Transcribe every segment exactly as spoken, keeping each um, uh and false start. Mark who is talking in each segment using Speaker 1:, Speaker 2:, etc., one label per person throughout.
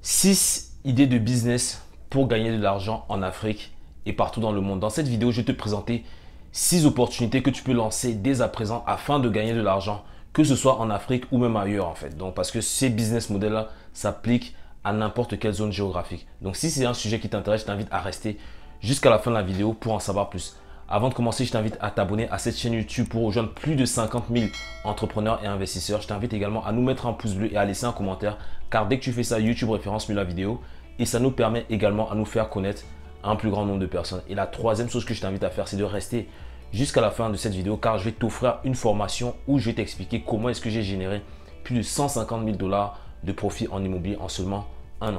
Speaker 1: six idées de business pour gagner de l'argent en Afrique et partout dans le monde. Dans cette vidéo, je vais te présenter six opportunités que tu peux lancer dès à présent afin de gagner de l'argent, que ce soit en Afrique ou même ailleurs en fait. Donc, parce que ces business modèles-là s'appliquent à n'importe quelle zone géographique. Donc, si c'est un sujet qui t'intéresse, je t'invite à rester jusqu'à la fin de la vidéo pour en savoir plus. Avant de commencer, je t'invite à t'abonner à cette chaîne YouTube pour rejoindre plus de cinquante mille entrepreneurs et investisseurs. Je t'invite également à nous mettre un pouce bleu et à laisser un commentaire, car dès que tu fais ça, YouTube référence mieux la vidéo et ça nous permet également à nous faire connaître à un plus grand nombre de personnes. Et la troisième chose que je t'invite à faire, c'est de rester jusqu'à la fin de cette vidéo, car je vais t'offrir une formation où je vais t'expliquer comment est-ce que j'ai généré plus de cent cinquante mille dollars de profit en immobilier en seulement un an.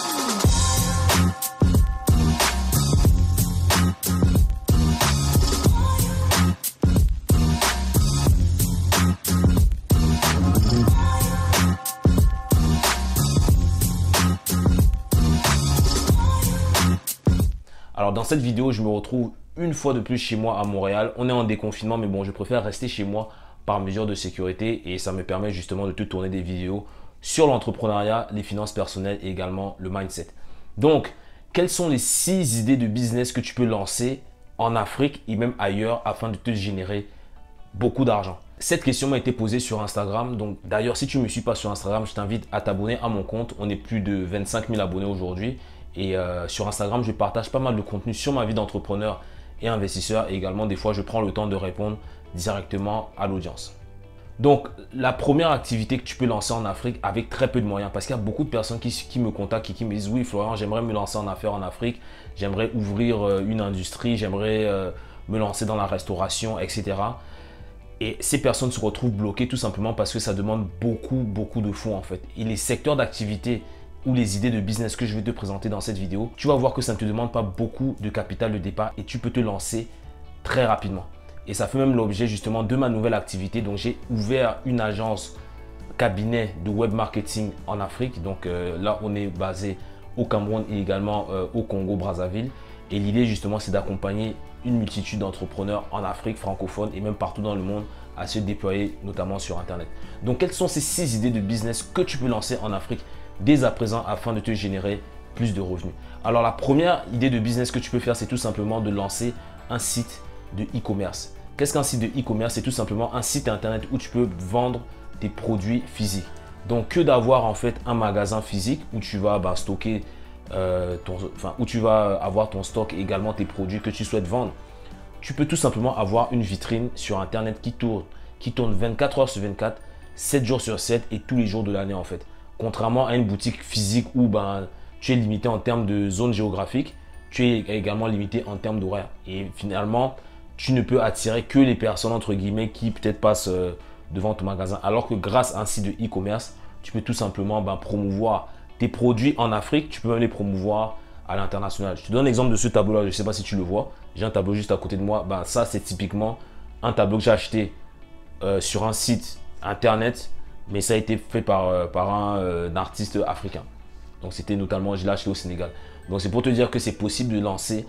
Speaker 1: Alors dans cette vidéo, je me retrouve une fois de plus chez moi à Montréal. On est en déconfinement, mais bon, je préfère rester chez moi par mesure de sécurité et ça me permet justement de te tourner des vidéos sur l'entrepreneuriat, les finances personnelles et également le mindset. Donc, quelles sont les six idées de business que tu peux lancer en Afrique et même ailleurs afin de te générer beaucoup d'argent? Cette question m'a été posée sur Instagram. Donc d'ailleurs, si tu ne me suis pas sur Instagram, je t'invite à t'abonner à mon compte. On est plus de vingt-cinq mille abonnés aujourd'hui. Et euh, sur Instagram, je partage pas mal de contenu sur ma vie d'entrepreneur et investisseur. Et également, des fois, je prends le temps de répondre directement à l'audience. Donc, la première activité que tu peux lancer en Afrique avec très peu de moyens, parce qu'il y a beaucoup de personnes qui, qui me contactent et qui me disent « Oui, Florian, j'aimerais me lancer en affaires en Afrique. J'aimerais ouvrir euh, une industrie. J'aimerais euh, me lancer dans la restauration, et cetera » Et ces personnes se retrouvent bloquées tout simplement parce que ça demande beaucoup, beaucoup de fonds en fait. Et les secteurs d'activité ou les idées de business que je vais te présenter dans cette vidéo, tu vas voir que ça ne te demande pas beaucoup de capital de départ et tu peux te lancer très rapidement. Et ça fait même l'objet justement de ma nouvelle activité. Donc j'ai ouvert une agence cabinet de web marketing en Afrique. Donc euh, là, on est basé au Cameroun et également euh, au Congo-Brazzaville. Et l'idée justement, c'est d'accompagner une multitude d'entrepreneurs en Afrique francophone et même partout dans le monde à se déployer, notamment sur Internet. Donc, quelles sont ces six idées de business que tu peux lancer en Afrique dès à présent afin de te générer plus de revenus? Alors, la première idée de business que tu peux faire, c'est tout simplement de lancer un site de e-commerce. Qu'est-ce qu'un site de e-commerce? C'est tout simplement un site Internet où tu peux vendre tes produits physiques. Donc, que d'avoir en fait un magasin physique où tu vas bah, stocker Euh, ton, enfin, où tu vas avoir ton stock et également tes produits que tu souhaites vendre. Tu peux tout simplement avoir une vitrine sur Internet qui tourne, qui tourne vingt-quatre heures sur vingt-quatre, sept jours sur sept et tous les jours de l'année en fait. Contrairement à une boutique physique où ben, tu es limité en termes de zone géographique, tu es également limité en termes d'horaire. Et finalement, tu ne peux attirer que les personnes entre guillemets qui peut-être passent euh, devant ton magasin. Alors que grâce à un site de e-commerce, tu peux tout simplement ben, promouvoir tes produits en Afrique, tu peux même les promouvoir à l'international. Je te donne l'exemple de ce tableau-là, je ne sais pas si tu le vois. J'ai un tableau juste à côté de moi. Ben, ça, c'est typiquement un tableau que j'ai acheté euh, sur un site internet, mais ça a été fait par, euh, par un, euh, un artiste africain. Donc, c'était notamment, je l'ai acheté au Sénégal. Donc, c'est pour te dire que c'est possible de lancer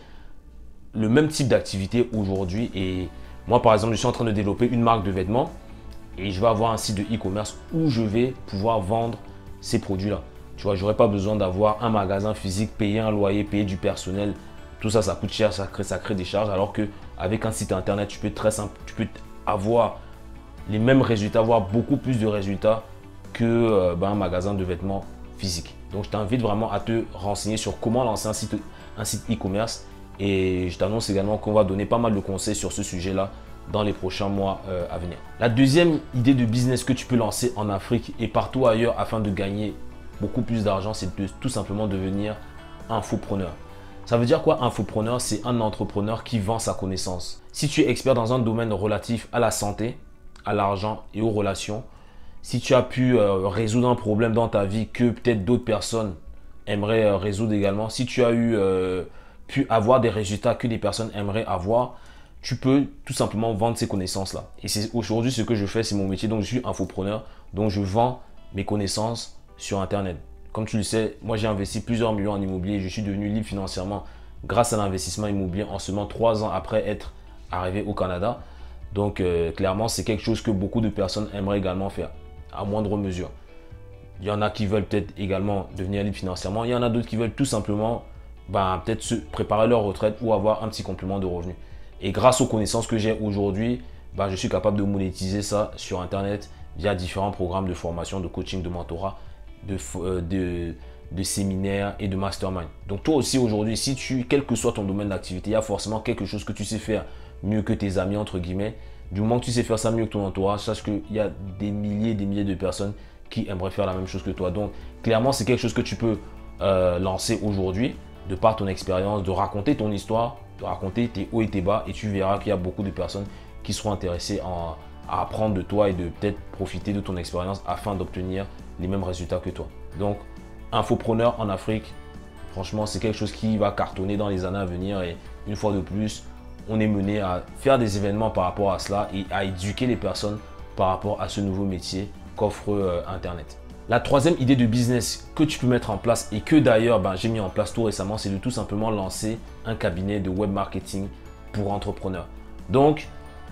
Speaker 1: le même type d'activité aujourd'hui. Et moi, par exemple, je suis en train de développer une marque de vêtements et je vais avoir un site de e-commerce où je vais pouvoir vendre ces produits-là. Tu vois, je n'aurais pas besoin d'avoir un magasin physique, payer un loyer, payer du personnel. Tout ça, ça coûte cher, ça crée, ça crée des charges. Alors qu'avec un site internet, tu peux, très simple, tu peux avoir les mêmes résultats, avoir beaucoup plus de résultats que euh, ben, un magasin de vêtements physique. Donc, je t'invite vraiment à te renseigner sur comment lancer un site un site e-commerce. Et je t'annonce également qu'on va donner pas mal de conseils sur ce sujet-là dans les prochains mois euh, à venir. La deuxième idée de business que tu peux lancer en Afrique et partout ailleurs afin de gagner beaucoup plus d'argent, c'est de tout simplement devenir infopreneur. Ça veut dire quoi infopreneur? C'est un entrepreneur qui vend sa connaissance. Si tu es expert dans un domaine relatif à la santé, à l'argent et aux relations, si tu as pu euh, résoudre un problème dans ta vie que peut-être d'autres personnes aimeraient euh, résoudre également, si tu as eu, euh, pu avoir des résultats que des personnes aimeraient avoir, tu peux tout simplement vendre ces connaissances-là. Et c'est aujourd'hui ce que je fais, c'est mon métier. Donc, je suis infopreneur, donc je vends mes connaissances sur Internet. Comme tu le sais, moi j'ai investi plusieurs millions en immobilier. Je suis devenu libre financièrement grâce à l'investissement immobilier en seulement trois ans après être arrivé au Canada. Donc euh, clairement, c'est quelque chose que beaucoup de personnes aimeraient également faire, à moindre mesure. Il y en a qui veulent peut-être également devenir libres financièrement. Il y en a d'autres qui veulent tout simplement ben, peut-être se préparer leur retraite ou avoir un petit complément de revenus. Et grâce aux connaissances que j'ai aujourd'hui, ben, je suis capable de monétiser ça sur Internet via différents programmes de formation, de coaching, de mentorat, de, euh, de, de séminaires et de mastermind. Donc toi aussi aujourd'hui, si tu, quel que soit ton domaine d'activité, il y a forcément quelque chose que tu sais faire mieux que tes amis, entre guillemets. Du moment que tu sais faire ça mieux que ton entourage, sache qu'il y a des milliers et des milliers de personnes qui aimeraient faire la même chose que toi. Donc clairement, c'est quelque chose que tu peux euh, lancer aujourd'hui, de par ton expérience, de raconter ton histoire, de raconter tes hauts et tes bas, et tu verras qu'il y a beaucoup de personnes qui seront intéressées en, à apprendre de toi et de peut-être profiter de ton expérience afin d'obtenir les mêmes résultats que toi. Donc, infopreneur en Afrique, franchement, c'est quelque chose qui va cartonner dans les années à venir. Et une fois de plus, on est mené à faire des événements par rapport à cela et à éduquer les personnes par rapport à ce nouveau métier qu'offre euh, Internet. La troisième idée de business que tu peux mettre en place et que d'ailleurs ben, j'ai mis en place tout récemment, c'est de tout simplement lancer un cabinet de web marketing pour entrepreneurs. Donc,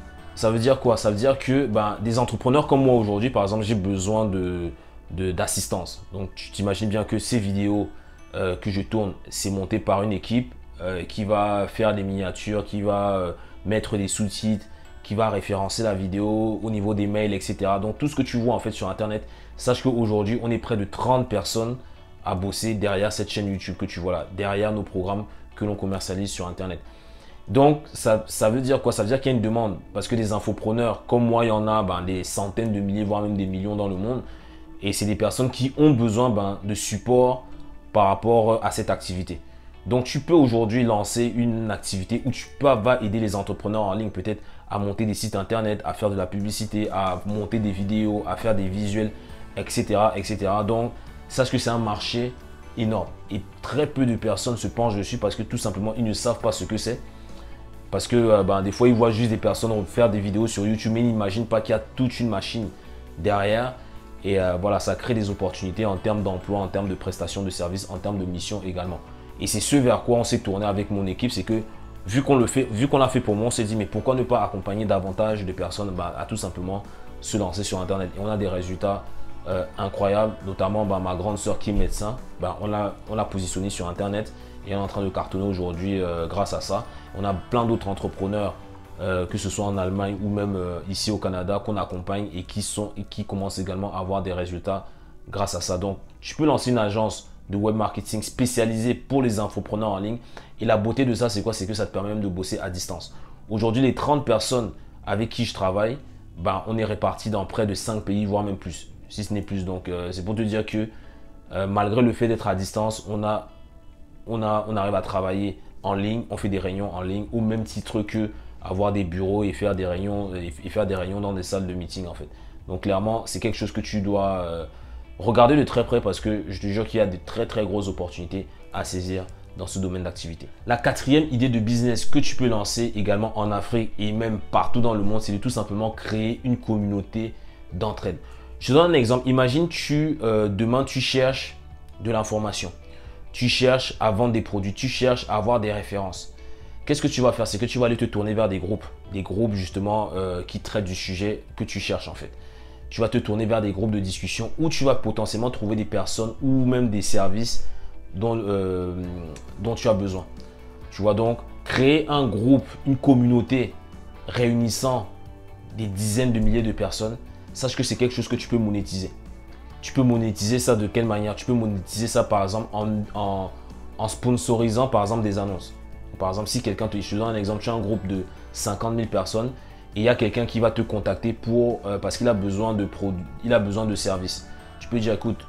Speaker 1: ça veut dire quoi? Ça veut dire que ben, des entrepreneurs comme moi aujourd'hui, par exemple, j'ai besoin de, de, d'assistance. Donc, tu t'imagines bien que ces vidéos euh, que je tourne, c'est monté par une équipe euh, qui va faire des miniatures, qui va euh, mettre des sous-titres, qui va référencer la vidéo au niveau des mails, et cetera. Donc, tout ce que tu vois en fait sur Internet, sache qu'aujourd'hui, on est près de trente personnes à bosser derrière cette chaîne YouTube que tu vois là, derrière nos programmes que l'on commercialise sur Internet. Donc, ça, ça veut dire quoi? Ça veut dire qu'il y a une demande parce que des infopreneurs comme moi, il y en a ben, des centaines de milliers, voire même des millions dans le monde. Et c'est des personnes qui ont besoin ben, de support par rapport à cette activité. Donc, tu peux aujourd'hui lancer une activité où tu peux, vas aider les entrepreneurs en ligne peut-être à monter des sites internet, à faire de la publicité, à monter des vidéos, à faire des visuels, et cetera et cetera. Donc, sache que c'est un marché énorme. Et très peu de personnes se penchent dessus parce que tout simplement, ils ne savent pas ce que c'est. Parce que euh, ben, des fois, ils voient juste des personnes faire des vidéos sur YouTube, mais ils n'imaginent pas qu'il y a toute une machine derrière. Et euh, voilà, ça crée des opportunités en termes d'emploi, en termes de prestations de services, en termes de missions également. Et c'est ce vers quoi on s'est tourné avec mon équipe, c'est que vu qu'on le fait, vu qu'on l'a fait pour moi, on s'est dit mais pourquoi ne pas accompagner davantage de personnes ben, à tout simplement se lancer sur Internet. Et on a des résultats euh, incroyables, notamment ben, ma grande sœur qui est médecin, ben, on l'a on l'a positionnée sur Internet. Et on est en train de cartonner aujourd'hui euh, grâce à ça. On a plein d'autres entrepreneurs, euh, que ce soit en Allemagne ou même euh, ici au Canada, qu'on accompagne et qui, sont, et qui commencent également à avoir des résultats grâce à ça. Donc, tu peux lancer une agence de web marketing spécialisée pour les infopreneurs en ligne. Et la beauté de ça, c'est quoi? C'est que ça te permet même de bosser à distance. Aujourd'hui, les trente personnes avec qui je travaille, ben, on est répartis dans près de cinq pays, voire même plus, si ce n'est plus. Donc, euh, c'est pour te dire que euh, malgré le fait d'être à distance, on a On, a, on arrive à travailler en ligne, on fait des réunions en ligne, au même titre que avoir des bureaux et faire des réunions, et faire des réunions dans des salles de meeting en fait. Donc clairement, c'est quelque chose que tu dois euh, regarder de très près parce que je te jure qu'il y a de très très grosses opportunités à saisir dans ce domaine d'activité. La quatrième idée de business que tu peux lancer également en Afrique et même partout dans le monde, c'est de tout simplement créer une communauté d'entraide. Je te donne un exemple. Imagine tu euh, demain tu cherches de l'information. Tu cherches à vendre des produits, tu cherches à avoir des références. Qu'est-ce que tu vas faire? C'est que tu vas aller te tourner vers des groupes, des groupes justement euh, qui traitent du sujet que tu cherches en fait. Tu vas te tourner vers des groupes de discussion où tu vas potentiellement trouver des personnes ou même des services dont, euh, dont tu as besoin. Tu vois donc créer un groupe, une communauté réunissant des dizaines de milliers de personnes. Sache que c'est quelque chose que tu peux monétiser. Tu peux monétiser ça de quelle manière? Tu peux monétiser ça par exemple en, en, en sponsorisant par exemple des annonces. Par exemple, si quelqu'un te, je te donne un exemple, tu as un groupe de cinquante mille personnes et il y a quelqu'un qui va te contacter pour, euh, parce qu'il a besoin de produits, il a besoin de services. Tu peux dire écoute,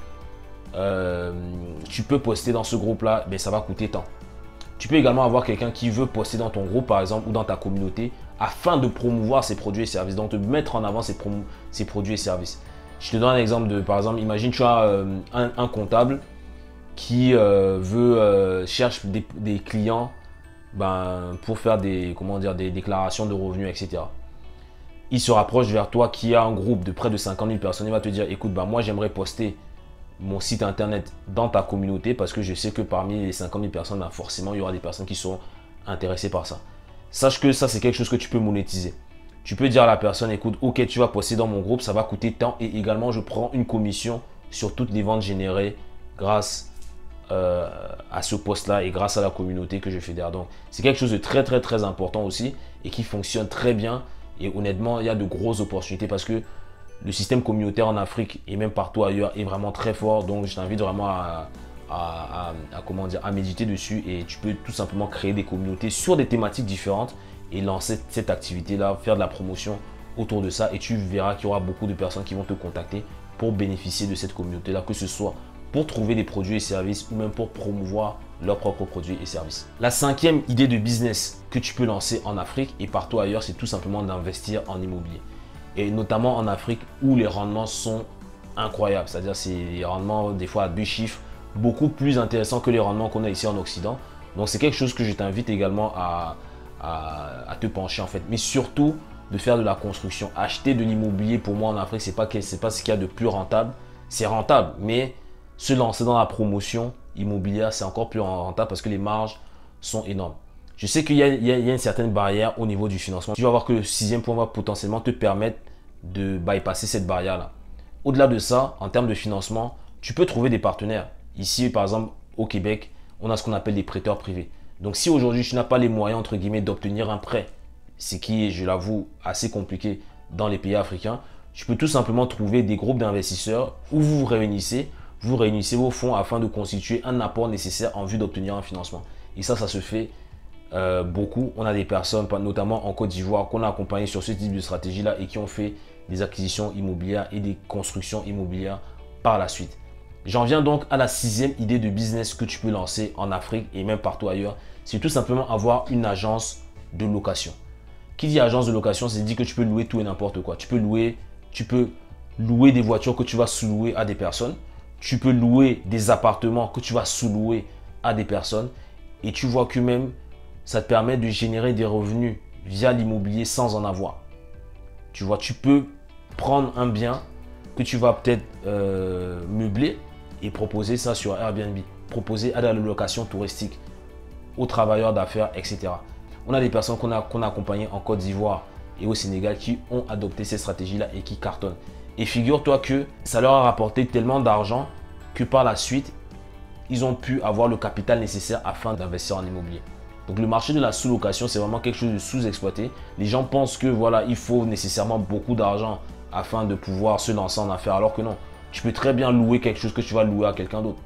Speaker 1: euh, tu peux poster dans ce groupe-là, mais ça va coûter tant. Tu peux également avoir quelqu'un qui veut poster dans ton groupe par exemple ou dans ta communauté afin de promouvoir ses produits et services, donc de mettre en avant ses, ses produits et services. Je te donne un exemple de, par exemple, imagine tu as euh, un, un comptable qui euh, veut euh, cherche des, des clients ben, pour faire des, comment dire, des déclarations de revenus, et cetera. Il se rapproche vers toi qui a un groupe de près de cinquante mille personnes. Il va te dire, écoute, ben, moi j'aimerais poster mon site internet dans ta communauté parce que je sais que parmi les cinquante mille personnes, ben, forcément, il y aura des personnes qui seront intéressées par ça. Sache que ça, c'est quelque chose que tu peux monétiser. Tu peux dire à la personne, écoute, ok, tu vas poster dans mon groupe, ça va coûter tant et également, je prends une commission sur toutes les ventes générées grâce euh, à ce poste-là et grâce à la communauté que je fédère. Donc, c'est quelque chose de très, très, très important aussi et qui fonctionne très bien. Et honnêtement, il y a de grosses opportunités parce que le système communautaire en Afrique et même partout ailleurs est vraiment très fort. Donc, je t'invite vraiment à, à, à, à, comment dire, à méditer dessus et tu peux tout simplement créer des communautés sur des thématiques différentes et lancer cette activité-là, faire de la promotion autour de ça et tu verras qu'il y aura beaucoup de personnes qui vont te contacter pour bénéficier de cette communauté-là, que ce soit pour trouver des produits et services ou même pour promouvoir leurs propres produits et services. La cinquième idée de business que tu peux lancer en Afrique et partout ailleurs, c'est tout simplement d'investir en immobilier. Et notamment en Afrique où les rendements sont incroyables. C'est-à-dire c'est des rendements des fois à deux chiffres, beaucoup plus intéressants que les rendements qu'on a ici en Occident. Donc c'est quelque chose que je t'invite également à, à, à te pencher en fait. Mais surtout de faire de la construction. Acheter de l'immobilier pour moi en Afrique, c'est pas, c'est pas ce qu'il y a de plus rentable. C'est rentable, mais se lancer dans la promotion immobilière, c'est encore plus rentable parce que les marges sont énormes. Je sais qu'il y, y, y a une certaine barrière au niveau du financement. Tu vas voir que le sixième point va potentiellement te permettre de bypasser cette barrière-là. Au-delà de ça, en termes de financement, tu peux trouver des partenaires. Ici, par exemple, au Québec, on a ce qu'on appelle des prêteurs privés. Donc, si aujourd'hui, tu n'as pas les moyens, entre guillemets, d'obtenir un prêt, ce qui est, je l'avoue, assez compliqué dans les pays africains, tu peux tout simplement trouver des groupes d'investisseurs où vous vous réunissez, vous réunissez vos fonds afin de constituer un apport nécessaire en vue d'obtenir un financement. Et ça, ça se fait euh, beaucoup. On a des personnes, notamment en Côte d'Ivoire, qu'on a accompagné sur ce type de stratégie-là et qui ont fait des acquisitions immobilières et des constructions immobilières par la suite. J'en viens donc à la sixième idée de business que tu peux lancer en Afrique et même partout ailleurs. C'est tout simplement avoir une agence de location. Qui dit agence de location, c'est dit que tu peux louer tout et n'importe quoi. Tu peux louer, tu peux louer des voitures que tu vas sous-louer à des personnes. Tu peux louer des appartements que tu vas sous-louer à des personnes. Et tu vois que même, ça te permet de générer des revenus via l'immobilier sans en avoir. Tu vois, tu peux prendre un bien que tu vas peut-être euh, meubler et proposer ça sur Airbnb. Proposer à la location touristique, aux travailleurs d'affaires, et cetera. On a des personnes qu'on a, qu'on a accompagnées en Côte d'Ivoire et au Sénégal qui ont adopté ces stratégies-là et qui cartonnent. Et figure-toi que ça leur a rapporté tellement d'argent que par la suite, ils ont pu avoir le capital nécessaire afin d'investir en immobilier. Donc le marché de la sous-location, c'est vraiment quelque chose de sous-exploité. Les gens pensent que voilà, il faut nécessairement beaucoup d'argent afin de pouvoir se lancer en affaires, alors que non. Tu peux très bien louer quelque chose que tu vas louer à quelqu'un d'autre.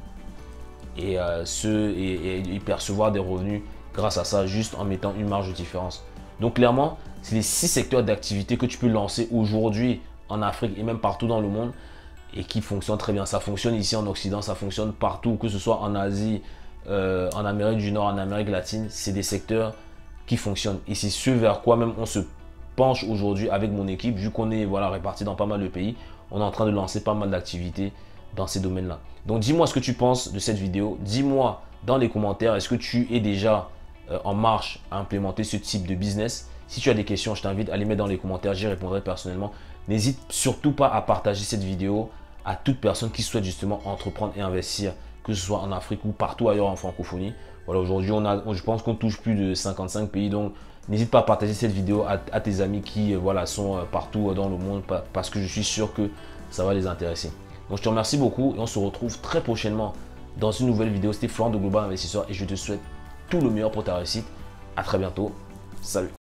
Speaker 1: Et, euh, ce, et, et, et percevoir des revenus grâce à ça, juste en mettant une marge de différence. Donc clairement, c'est les six secteurs d'activité que tu peux lancer aujourd'hui en Afrique et même partout dans le monde et qui fonctionnent très bien. Ça fonctionne ici en Occident, ça fonctionne partout, que ce soit en Asie, euh, en Amérique du Nord, en Amérique latine. C'est des secteurs qui fonctionnent. Et c'est ce vers quoi même on se penche aujourd'hui avec mon équipe, vu qu'on est voilà, répartis dans pas mal de pays. On est en train de lancer pas mal d'activités dans ces domaines-là. Donc dis-moi ce que tu penses de cette vidéo. Dis-moi dans les commentaires, est-ce que tu es déjà euh, en marche à implémenter ce type de business? Si tu as des questions, je t'invite à les mettre dans les commentaires, j'y répondrai personnellement. N'hésite surtout pas à partager cette vidéo à toute personne qui souhaite justement entreprendre et investir, que ce soit en Afrique ou partout ailleurs en francophonie. Voilà, aujourd'hui, on a, je pense qu'on touche plus de cinquante-cinq pays, donc n'hésite pas à partager cette vidéo à, à tes amis qui euh, voilà, sont euh, partout dans le monde parce que je suis sûr que ça va les intéresser. Donc je te remercie beaucoup et on se retrouve très prochainement dans une nouvelle vidéo. C'était Florent de Global Investisseur et je te souhaite tout le meilleur pour ta réussite. À très bientôt. Salut.